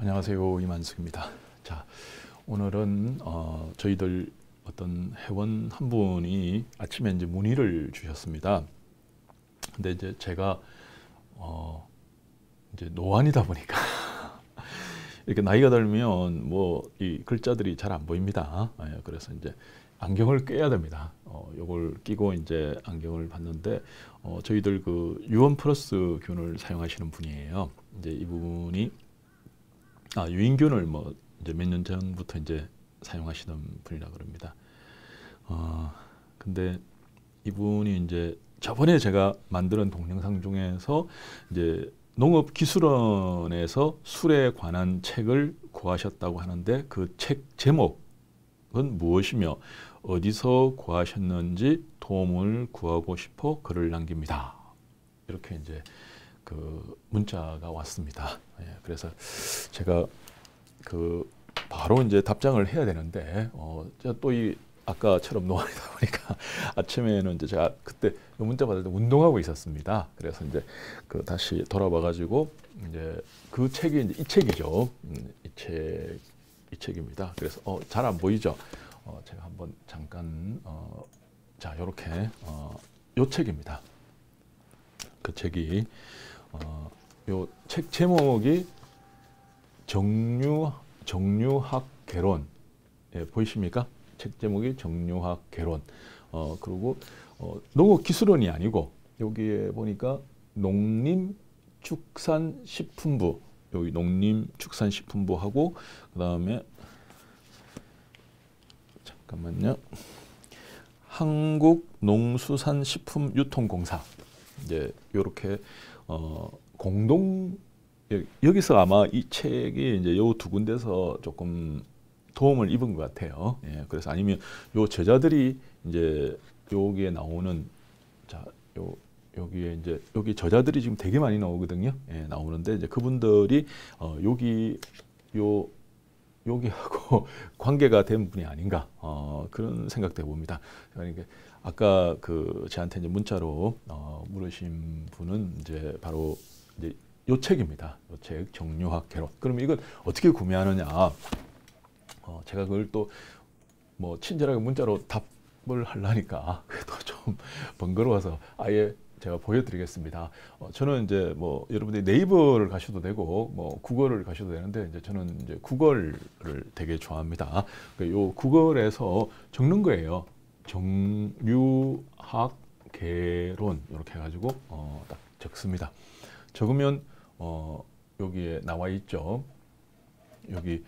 안녕하세요. 이만숙입니다. 자, 오늘은 저희들 어떤 회원 한 분이 아침에 이제 문의를 주셨습니다. 근데 이제 제가 이제 노안이다 보니까 이렇게 나이가 들면 뭐 이 글자들이 잘 안 보입니다. 그래서 이제 안경을 껴야 됩니다. 요걸 끼고 이제 안경을 봤는데 저희들 그 유원 플러스 균을 사용하시는 분이에요. 이제 이분이 유인균을 뭐 이제 몇 년 전부터 이제 사용하시는 분이라 그럽니다. 근데 이분이 이제 저번에 제가 만든 동영상 중에서 이제 농업기술원에서 술에 관한 책을 구하셨다고 하는데 그 책 제목은 무엇이며 어디서 구하셨는지 도움을 구하고 싶어 글을 남깁니다. 이렇게 이제 그 문자가 왔습니다. 그래서 제가 그 바로 이제 답장을 해야 되는데 제가 또 이 아까처럼 노안이다 보니까 아침에는 이제 제가 그때 문자 받을 때 운동하고 있었습니다. 그래서 이제 그 다시 돌아봐 가지고 이제 그 책이 이제 이 책이죠. 이 책입니다. 그래서 잘 안 보이죠? 제가 한번 잠깐 자, 요렇게 요 책입니다. 그 책이 요 책 제목이 정유학 개론. 보이십니까? 책 제목이 정유학 개론. 그리고 농업기술원이 아니고 여기에 보니까 농림축산식품부, 여기 농림축산식품부하고 그다음에 잠깐만요. 한국농수산식품유통공사. 이제 요렇게 공동 여기서 아마 이 책이 이제 요 두 군데서 조금 도움을 입은 것 같아요. 그래서 아니면 요 저자들이 이제 여기에 나오는 여기에 이제 여기 저자들이 지금 되게 많이 나오거든요. 나오는데 이제 그분들이 여기하고 관계가 된 분이 아닌가 그런 생각도 해봅니다. 그러니까 아까 그 저한테 이제 문자로 물으신 분은 이제 바로 이제 요 책입니다. 요 책 정유학 개론. 그럼 이걸 어떻게 구매하느냐? 제가 그걸 또 뭐 친절하게 문자로 답을 하려니까 그래도 좀 번거로워서 아예 제가 보여드리겠습니다. 저는 이제 뭐 여러분들이 네이버를 가셔도 되고 뭐 구글을 가셔도 되는데 이제 저는 이제 구글을 되게 좋아합니다. 요 구글에서 적는 거예요. 정유학 개론 이렇게 해가지고 딱 적습니다. 적으면 여기에 나와 있죠. 여기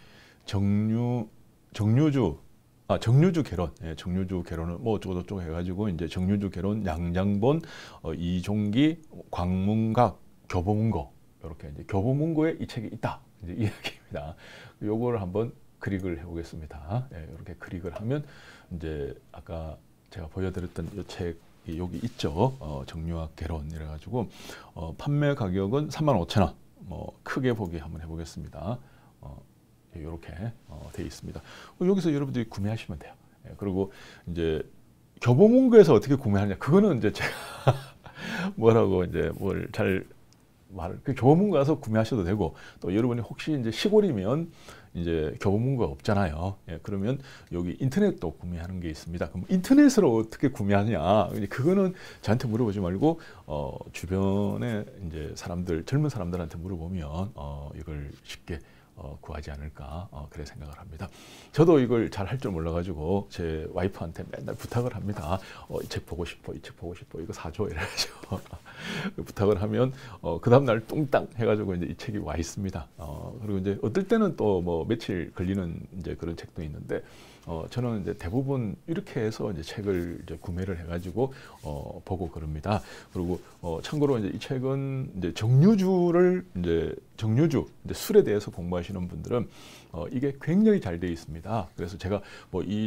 정유주 개론, 정유주 개론은 뭐 어쩌고저쩌고 해가지고 이제 정유주 개론, 양장본, 이종기, 광문각, 교보문고 이렇게 이제 교보문고에 이 책이 있다 이제 이야기입니다. 요거를 한번 클릭을 해보겠습니다. 이렇게 클릭을 하면 이제 아까 제가 보여드렸던 이 책이 여기 있죠. 정유학 개론 이래가지고 판매 가격은 35,000원. 뭐 크게 보기 한번 해보겠습니다. 이렇게 되어 있습니다. 여기서 여러분들이 구매하시면 돼요. 그리고 이제 교보문고에서 어떻게 구매하느냐 그거는 이제 제가 뭐라고 이제 뭘 잘 말을 교보문고 가서 구매하셔도 되고 또 여러분이 혹시 이제 시골이면 이제 교보문고가 없잖아요. 그러면 여기 인터넷도 구매하는 게 있습니다. 그럼 인터넷으로 어떻게 구매하냐? 그거는 저한테 물어보지 말고 주변에 이제 사람들 젊은 사람들한테 물어보면 이걸 쉽게 구하지 않을까 그래 생각을 합니다. 저도 이걸 잘 할 줄 몰라가지고 제 와이프한테 맨날 부탁을 합니다. 이 책 보고 싶어, 이 책 보고 싶어, 이거 사줘 이래가지고 부탁을 하면 그 다음날 뚱땅 해가지고 이제 이 책이 와 있습니다. 그리고 이제 어떨 때는 또 뭐 며칠 걸리는 이제 그런 책도 있는데 저는 이제 대부분 이렇게 해서 이제 책을 이제 구매를 해가지고 보고 그럽니다. 그리고 참고로 이제 이 책은 이제 정유주 이제 술에 대해서 공부하시는 분들은 이게 굉장히 잘 되어 있습니다. 그래서 제가 뭐 이 책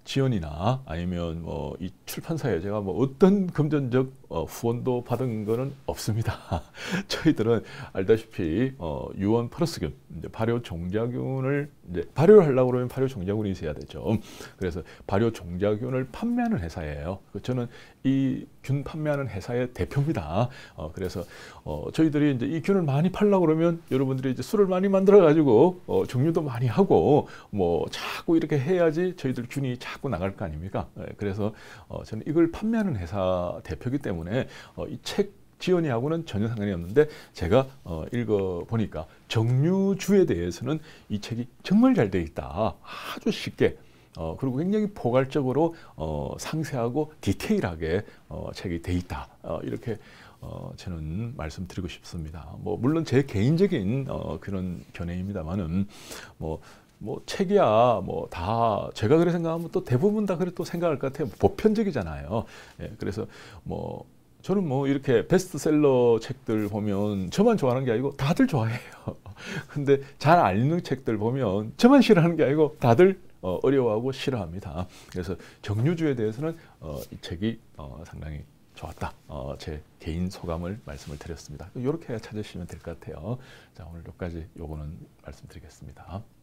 지원이나 아니면 뭐 이 출판사에 제가 뭐 어떤 금전적 후원도 받은 거는 없습니다. 저희들은 알다시피 유언 플러스균, 이제 발효 종자균을 이제 발효를 하려고 그러면 발효 종자균이 있어야 되죠. 그래서 발효 종자균을 판매하는 회사예요. 저는 이 균 판매하는 회사의 대표입니다. 그래서 저희들이 이제 이 균을 많이 팔려고 그러면 여러분들이 이제 술을 많이 만들어 가지고 증류도 많이 하고 뭐 자꾸 이렇게 해야지 저희들 균이 자꾸 나갈 거 아닙니까? 그래서 저는 이걸 판매하는 회사 대표이기 때문에 이 책 지원이하고는 전혀 상관이 없는데, 제가 읽어보니까 정류주에 대해서는 이 책이 정말 잘 되어 있다. 아주 쉽게 그리고 굉장히 포괄적으로 상세하고 디테일하게 책이 돼 있다. 이렇게 저는 말씀드리고 싶습니다. 뭐 물론 제 개인적인 그런 견해입니다만은 뭐 책이야 뭐 다 제가 그래 생각하면 또 대부분 다 그래 또 생각할 것 같아요. 보편적이잖아요. 예, 그래서 뭐 저는 뭐 이렇게 베스트셀러 책들 보면 저만 좋아하는 게 아니고 다들 좋아해요. 근데 잘 안 읽는 책들 보면 저만 싫어하는 게 아니고 다들 어려워하고 싫어합니다. 그래서 정류주에 대해서는 이 책이 상당히 좋았다. 제 개인 소감을 말씀을 드렸습니다. 이렇게 찾으시면 될 것 같아요. 자, 오늘 여기까지 요거는 말씀드리겠습니다.